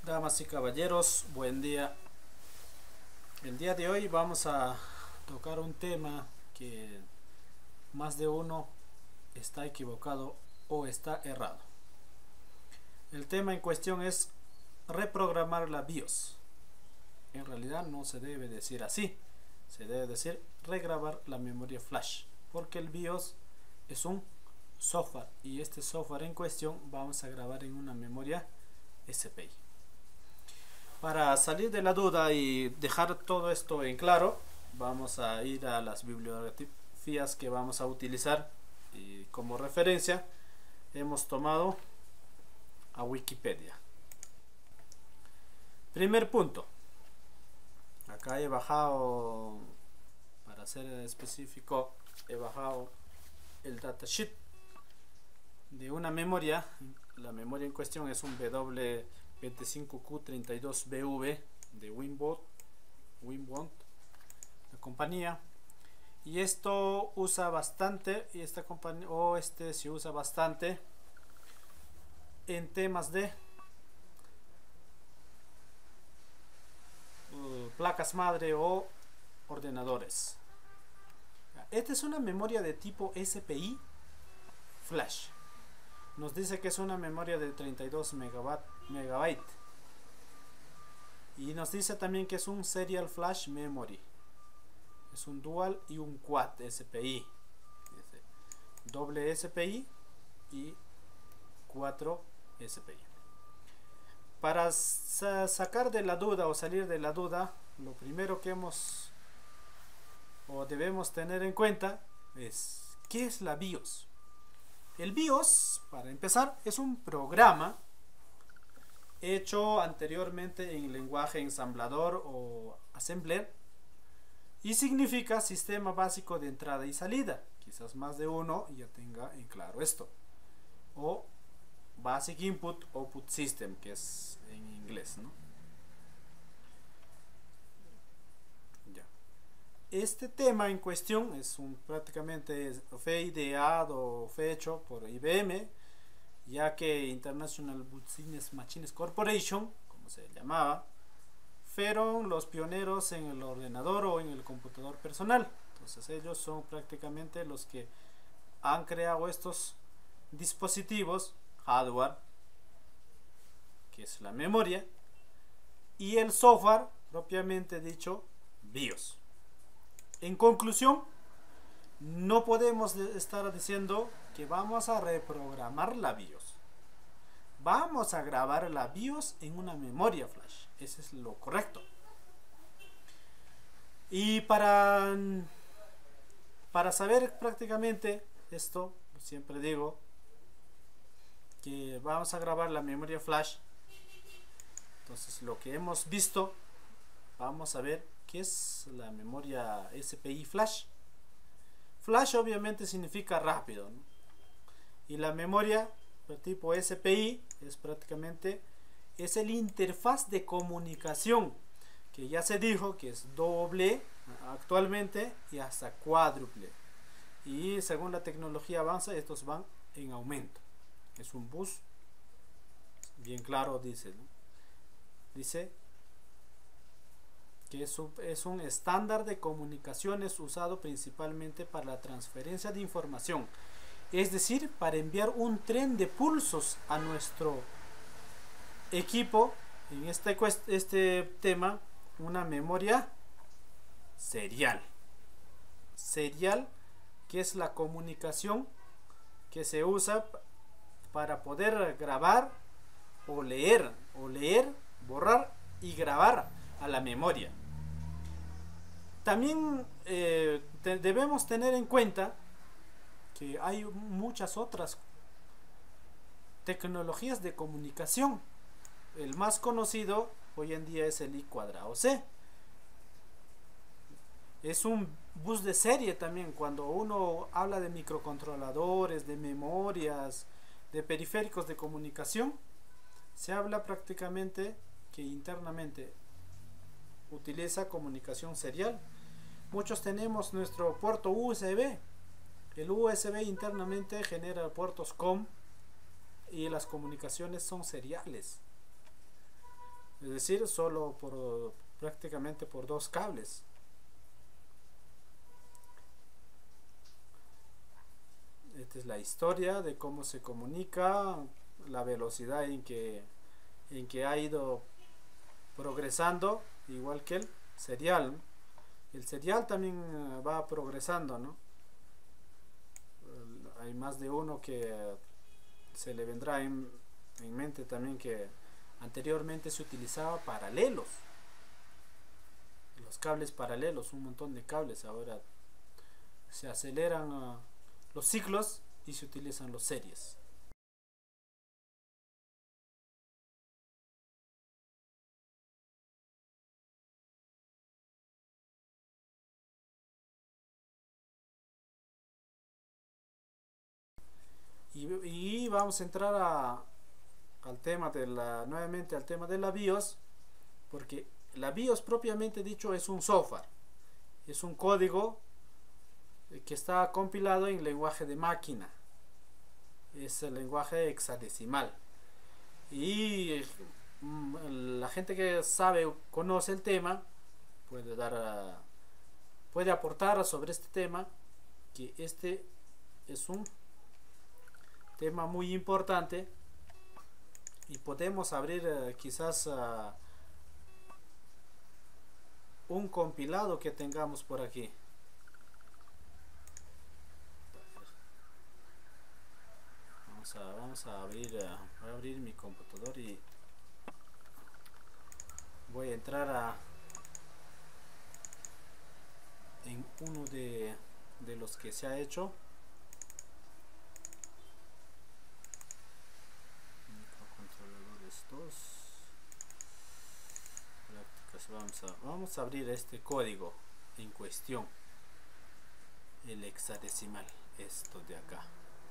Damas y caballeros, buen día. El día de hoy vamos a tocar un tema que más de uno está equivocado o está errado. El tema en cuestión es reprogramar la BIOS. En realidad no se debe decir así, se debe decir regrabar la memoria flash, porque el BIOS es un software y este software en cuestión vamos a grabar en una memoria SPI. Para salir de la duda y dejar todo esto en claro, vamos a ir a las bibliografías que vamos a utilizar y como referencia hemos tomado a Wikipedia. Primer punto, acá he bajado, para ser específico, he bajado el datasheet de una memoria. La memoria en cuestión es un W25Q32BV de Winbond, la compañía, y esto usa bastante, y esta compañía se usa bastante en temas de placas madre o ordenadores. Esta es una memoria de tipo SPI flash. Nos dice que es una memoria de 32 megabytes y nos dice también que es un serial flash memory, es un dual y un quad SPI, doble SPI y 4 SPI. Para sacar de la duda o salir de la duda, lo primero que debemos tener en cuenta es ¿qué es la BIOS? El BIOS, para empezar, es un programa hecho anteriormente en lenguaje ensamblador o assembler y significa sistema básico de entrada y salida. Quizás más de uno ya tenga en claro esto. O Basic Input Output System, que es en inglés, ¿no? Este tema en cuestión fue ideado, fue hecho por IBM, ya que International Business Machines Corporation, como se llamaba, fueron los pioneros en el ordenador o en el computador personal. Entonces ellos son prácticamente los que han creado estos dispositivos, hardware, que es la memoria, y el software, propiamente dicho, BIOS. En conclusión, no podemos estar diciendo que vamos a reprogramar la BIOS. Vamos a grabar la BIOS en una memoria flash. Ese es lo correcto. Y para saber prácticamente esto, siempre digo que vamos a grabar la memoria flash. Entonces, lo que hemos visto, vamos a ver ¿qué es la memoria SPI flash? Flash obviamente significa rápido, ¿no? Y la memoria de tipo SPI es el interfaz de comunicación, que ya se dijo que es doble actualmente y hasta cuádruple. Y según la tecnología avanza, estos van en aumento. Es un bus, bien claro dice, ¿no? Dice que es un estándar de comunicaciones usado principalmente para la transferencia de información, es decir, para enviar un tren de pulsos a nuestro equipo, en este tema, una memoria serial, que es la comunicación que se usa para poder grabar o leer, borrar y grabar a la memoria. También debemos tener en cuenta que hay muchas otras tecnologías de comunicación. El más conocido hoy en día es el I²C. Es un bus de serie también. Cuando uno habla de microcontroladores, de memorias, de periféricos de comunicación, se habla prácticamente que internamente utiliza comunicación serial. Muchos tenemos nuestro puerto USB. El USB internamente genera puertos COM y las comunicaciones son seriales. es decir, solo por prácticamente por dos cables. Esta es la historia de cómo se comunica, la velocidad en que ha ido progresando, igual que el serial. El serial también va progresando, ¿no? Hay más de uno que se le vendrá en mente también que anteriormente se utilizaba paralelos, los cables paralelos, un montón de cables. Ahora se aceleran los ciclos y se utilizan los series. Y vamos a entrar al tema de nuevamente al tema de la BIOS, porque la BIOS propiamente dicho es un software, es un código que está compilado en lenguaje de máquina, es el lenguaje hexadecimal. Y la gente que sabe, conoce el tema, puede aportar sobre este tema, que este es un tema muy importante y podemos abrir quizás un compilado que tengamos por aquí. Vamos a abrir, voy a abrir mi computador y voy a entrar en uno de los que se ha hecho. Microcontroladores 2 prácticas. Vamos a abrir este código en cuestión, el hexadecimal, esto de acá.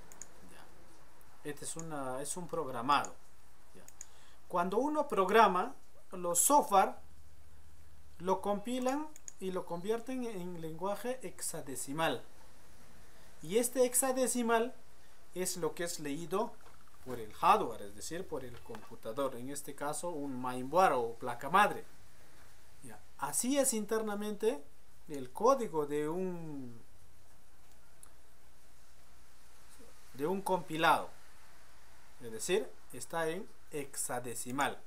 Este es un programado. Cuando uno programa, los software lo compilan y lo convierten en lenguaje hexadecimal. Y este hexadecimal es lo que es leído por el hardware, es decir, por el computador. En este caso, un mainboard o placa madre. Así es internamente el código de un compilado. Es decir, está en hexadecimal.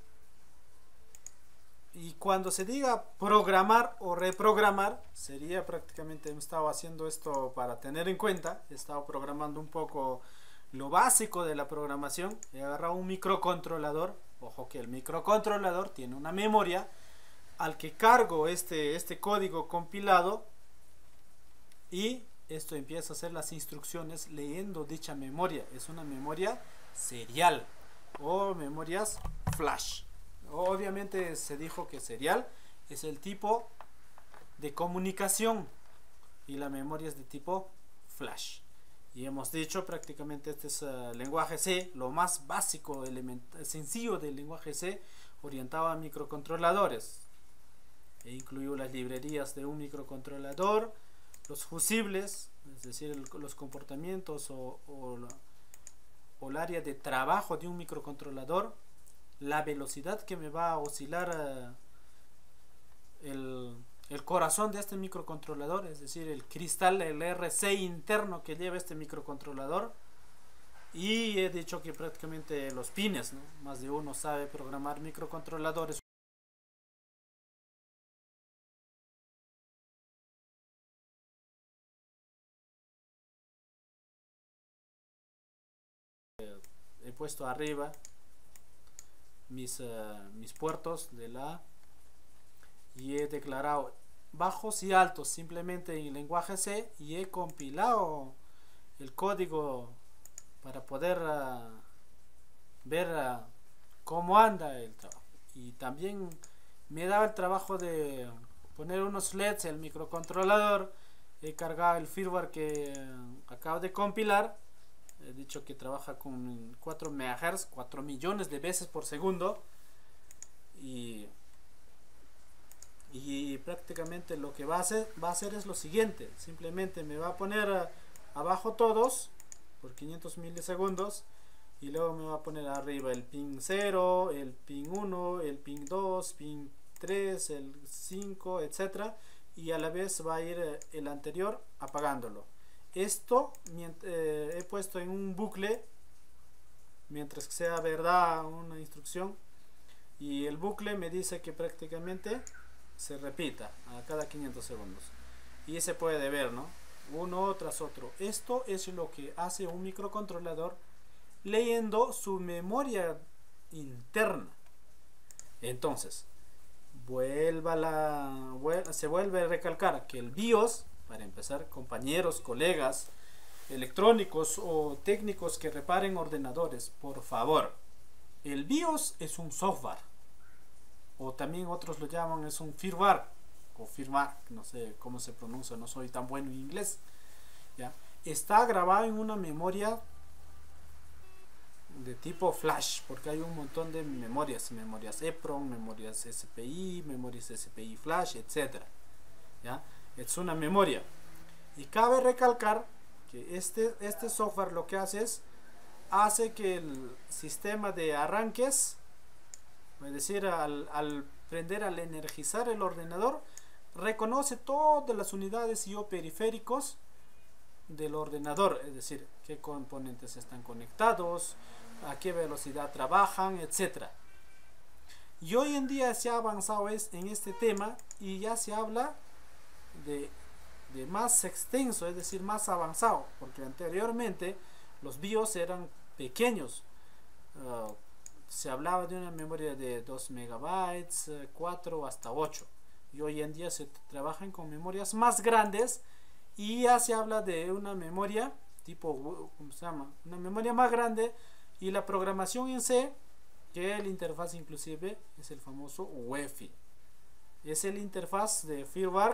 Y cuando se diga programar o reprogramar, sería prácticamente, he estado haciendo esto para tener en cuenta, he estado programando un poco lo básico de la programación. He agarrado un microcontrolador, ojo que el microcontrolador tiene una memoria al que cargo este código compilado, y esto empieza a hacer las instrucciones leyendo dicha memoria. Es una memoria serial o memorias flash. Obviamente se dijo que serial es el tipo de comunicación y la memoria es de tipo flash. Y hemos dicho prácticamente este es lenguaje C, lo más básico, sencillo del lenguaje C, orientado a microcontroladores. E incluyó las librerías de un microcontrolador, los fusibles, es decir, los comportamientos o el área de trabajo de un microcontrolador, la velocidad que me va a oscilar el corazón de este microcontrolador, es decir, el cristal, el RC interno que lleva este microcontrolador. Y he dicho que prácticamente los pines, ¿no? Más de uno sabe programar microcontroladores. He puesto arriba mis puertos de la y he declarado bajos y altos simplemente en lenguaje C, y he compilado el código para poder ver cómo anda el trabajo. Y también me he dado el trabajo de poner unos LEDs en el microcontrolador. He cargado el firmware que acabo de compilar. He dicho que trabaja con 4 MHz, 4 millones de veces por segundo. Y prácticamente lo que va a hacer es lo siguiente. Simplemente me va a poner abajo todos por 500 milisegundos y luego me va a poner arriba el pin 0, el pin 1, el pin 2, pin 3, el 5, etcétera, y a la vez va a ir el anterior apagándolo. Esto he puesto en un bucle mientras que sea verdad una instrucción, y el bucle me dice que prácticamente se repita a cada 500 segundos, y se puede ver, ¿no? Uno tras otro. Esto es lo que hace un microcontrolador leyendo su memoria interna. Entonces se vuelve a recalcar que el BIOS, para empezar, compañeros, colegas electrónicos o técnicos que reparen ordenadores, por favor, el BIOS es un software, o también otros lo llaman, es un firmware o firmware, no sé cómo se pronuncia, no soy tan bueno en inglés, ¿ya? Está grabado en una memoria de tipo flash, porque hay un montón de memorias EEPROM, memorias SPI, memorias SPI flash, etcétera, ¿ya? Es una memoria, y cabe recalcar que este software lo que hace que el sistema de arranques, es decir, al prender, al energizar el ordenador, reconoce todas las unidades y o periféricos del ordenador, es decir, qué componentes están conectados, a qué velocidad trabajan, etcétera. Y hoy en día se ha avanzado en este tema, y ya se habla de más extenso, es decir, más avanzado, porque anteriormente los BIOS eran pequeños. Se hablaba de una memoria de 2 megabytes, 4 hasta 8, y hoy en día se trabajan con memorias más grandes, y ya se habla de una memoria tipo, ¿cómo se llama? Una memoria más grande, y la programación en C, que el interfaz inclusive es el famoso UEFI, es el interfaz de firmware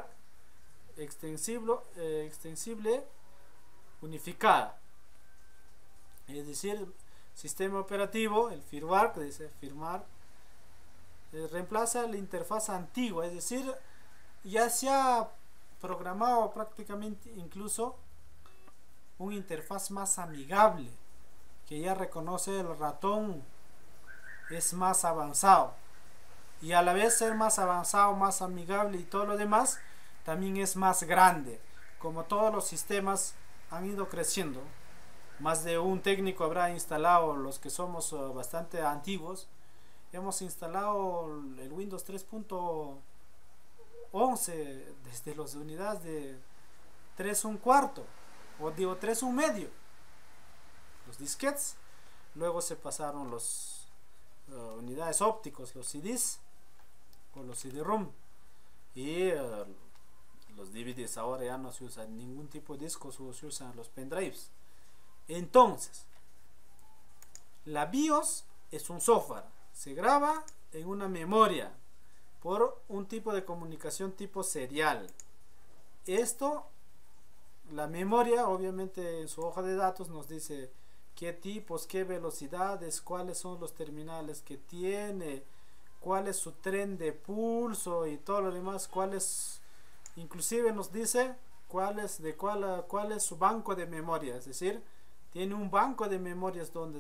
extensible unificada, es decir, sistema operativo, el firmware, que dice firmware, reemplaza la interfaz antigua, es decir, ya se ha programado prácticamente incluso un interfaz más amigable, que ya reconoce el ratón, es más avanzado, y a la vez ser más avanzado, más amigable y todo lo demás, también es más grande. Como todos los sistemas han ido creciendo, más de un técnico habrá instalado, los que somos bastante antiguos, hemos instalado el Windows 3.11 desde las unidades de 3.1/4, o digo 3.1/2, los disquetes. Luego se pasaron los unidades ópticos, los CDs o los CD-ROM, y los DVDs. Ahora ya no se usa ningún tipo de discos, se usan los pendrives. Entonces, la BIOS es un software, se graba en una memoria por un tipo de comunicación tipo serial. Esto, la memoria, obviamente en su hoja de datos nos dice qué tipos, qué velocidades, cuáles son los terminales que tiene, cuál es su tren de pulso y todo lo demás, inclusive nos dice cuál es su banco de memoria, es decir, tiene un banco de memorias donde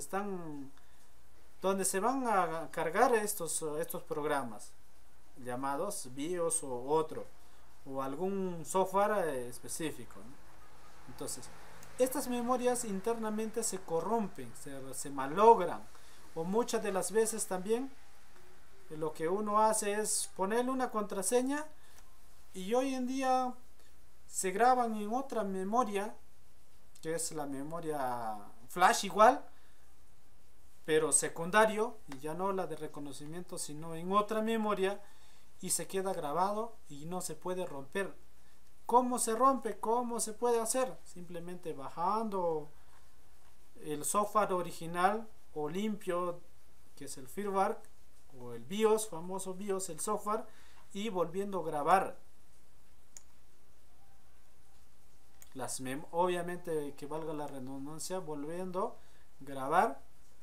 se van a cargar estos programas llamados BIOS o algún software específico, ¿no? Entonces, estas memorias internamente se corrompen, se malogran, o muchas de las veces también lo que uno hace es ponerle una contraseña, y hoy en día se graban en otra memoria, que es la memoria flash igual, pero secundario, y ya no la de reconocimiento, sino en otra memoria, y se queda grabado y no se puede romper. ¿Cómo se rompe? ¿Cómo se puede hacer? Simplemente bajando el software original o limpio, que es el firmware, o el BIOS, famoso BIOS, el software, y volviendo a grabar. Obviamente, que valga la redundancia, volviendo a grabar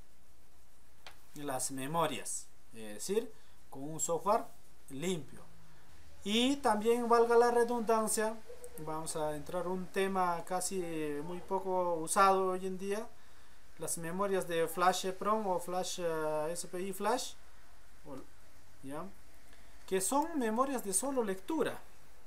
las memorias, es decir, con un software limpio. Y también, valga la redundancia, vamos a entrar a un tema casi muy poco usado hoy en día, las memorias de flash EEPROM o flash SPI flash, ¿ya? Que son memorias de solo lectura,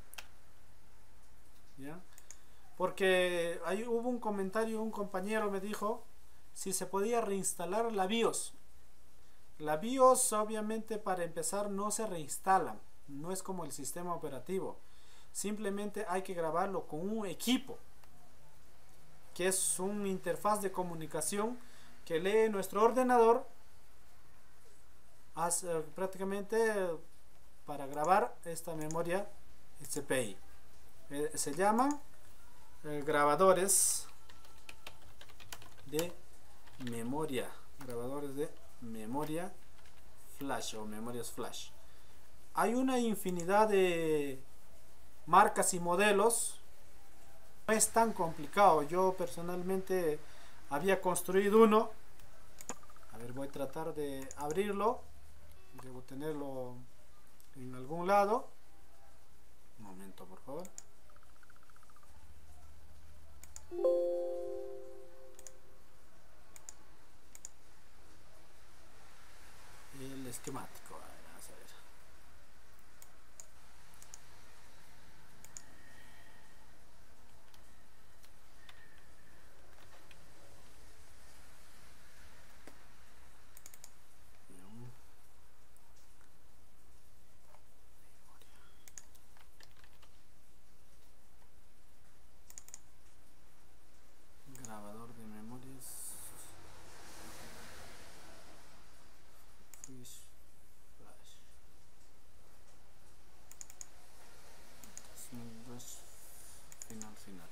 ¿ya? Porque ahí hubo un comentario, un compañero me dijo si se podía reinstalar la BIOS. La BIOS obviamente para empezar no se reinstala, no es como el sistema operativo, simplemente hay que grabarlo con un equipo, que es una interfaz de comunicación que lee nuestro ordenador prácticamente para grabar esta memoria SPI. Se llaman grabadores de memoria, flash o memorias flash. Hay una infinidad de marcas y modelos, no es tan complicado. Yo personalmente había construido uno. A ver, voy a tratar de abrirlo, debo tenerlo en algún lado. Un momento, por favor. El esquemático, vamos a ver. Grabador de memorias flash. Final.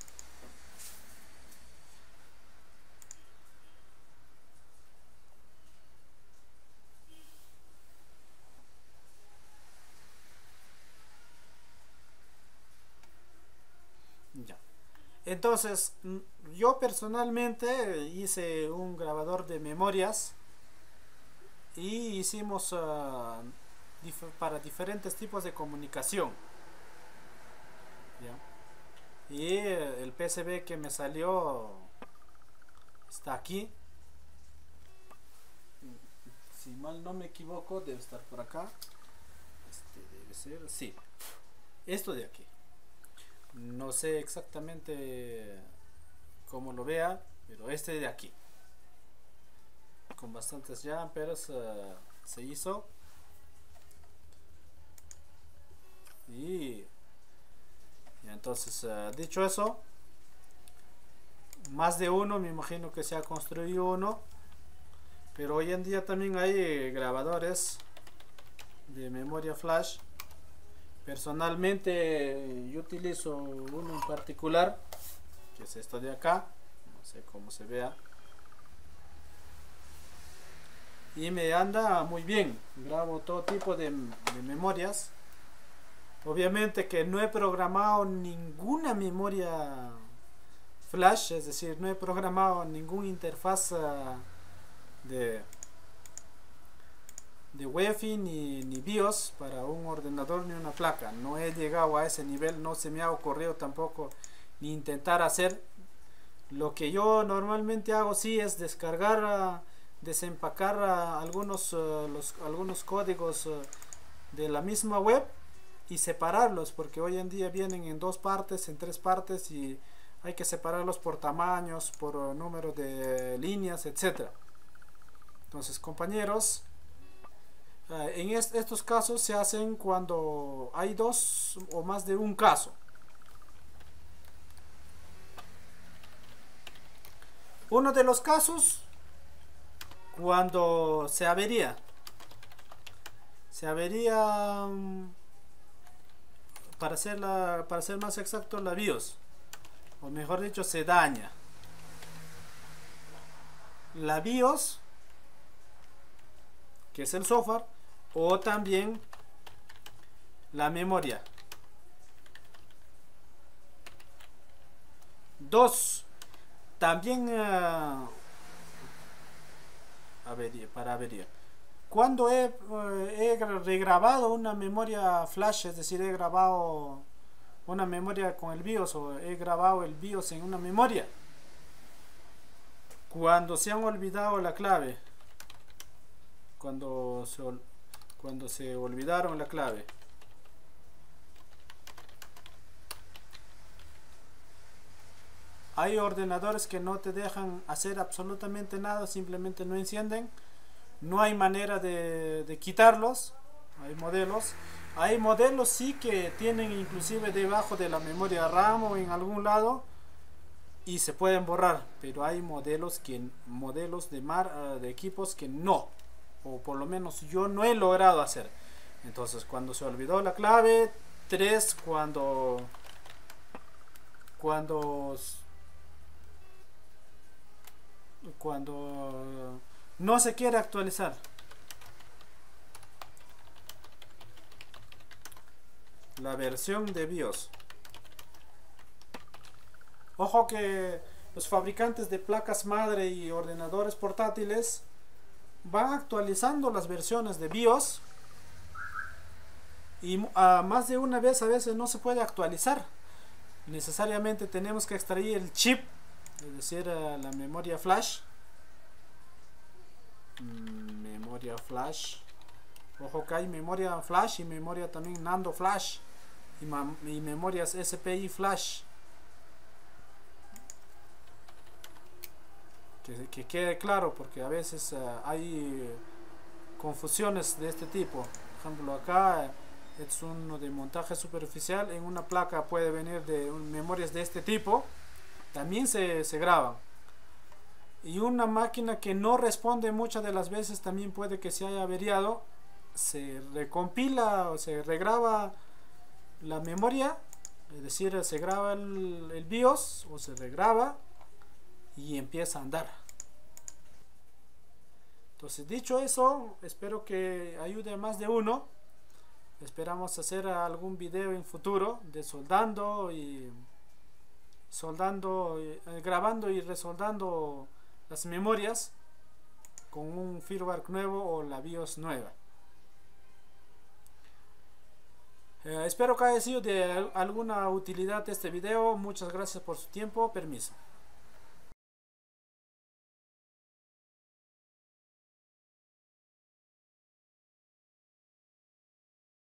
Ya. Entonces, yo personalmente hice un grabador de memorias y hicimos para diferentes tipos de comunicación, ¿ya? Y el PCB que me salió está aquí. Si mal no me equivoco, debe estar por acá. Debe ser, sí, esto de aquí. No sé exactamente cómo lo vea, pero este de aquí, con bastantes ya amperes, se hizo. Y entonces, dicho eso, más de uno, me imagino que se ha construido uno, pero hoy en día también hay grabadores de memoria flash. Personalmente yo utilizo uno en particular, que es esto de acá, no sé cómo se vea, y me anda muy bien. Grabo todo tipo de memorias. Obviamente que no he programado ninguna memoria flash, es decir, no he programado ninguna interfaz de UEFI ni BIOS para un ordenador ni una placa. No he llegado a ese nivel, no se me ha ocurrido tampoco ni intentar hacer. Lo que yo normalmente hago sí es descargar, desempacar algunos códigos de la misma web y separarlos, porque hoy en día vienen en 2 partes, en 3 partes, y hay que separarlos por tamaños, por número de líneas, etcétera. Entonces, compañeros, en estos casos se hacen cuando hay 2 o más de un caso. Uno de los casos, cuando se avería, para ser más exacto, la BIOS, o mejor dicho, se daña la BIOS, que es el software, o también la memoria. 2, también para avería. Cuando he regrabado una memoria flash, es decir, he grabado una memoria con el BIOS, o he grabado el BIOS en una memoria, Cuando se han olvidado la clave, cuando se olvidaron la clave, hay ordenadores que no te dejan hacer absolutamente nada, simplemente no encienden. No hay manera de quitarlos. Hay modelos sí que tienen inclusive debajo de la memoria RAM o en algún lado y se pueden borrar, pero hay modelos de equipos que no, o por lo menos yo no he logrado hacer. Entonces, cuando se olvidó la clave, 3, cuando no se quiere actualizar, la versión de BIOS. Ojo que los fabricantes de placas madre y ordenadores portátiles van actualizando las versiones de BIOS y más de una vez a veces no se puede actualizar. Necesariamente tenemos que extraer el chip, es decir, la memoria flash. Ojo que hay memoria flash y memoria también Nando flash y memorias SPI flash. Que quede claro, porque a veces hay confusiones de este tipo. Por ejemplo, acá es uno de montaje superficial. En una placa puede venir de memorias de este tipo, también se graban. Y una máquina que no responde muchas de las veces también puede que se haya averiado. Se recompila o se regraba la memoria, es decir, se graba el BIOS o se regraba y empieza a andar. Entonces, dicho eso, espero que ayude a más de uno. Esperamos hacer algún video en futuro de grabando y resoldando las memorias con un firmware nuevo o la BIOS nueva. Espero que haya sido de alguna utilidad este video. Muchas gracias por su tiempo. Permiso.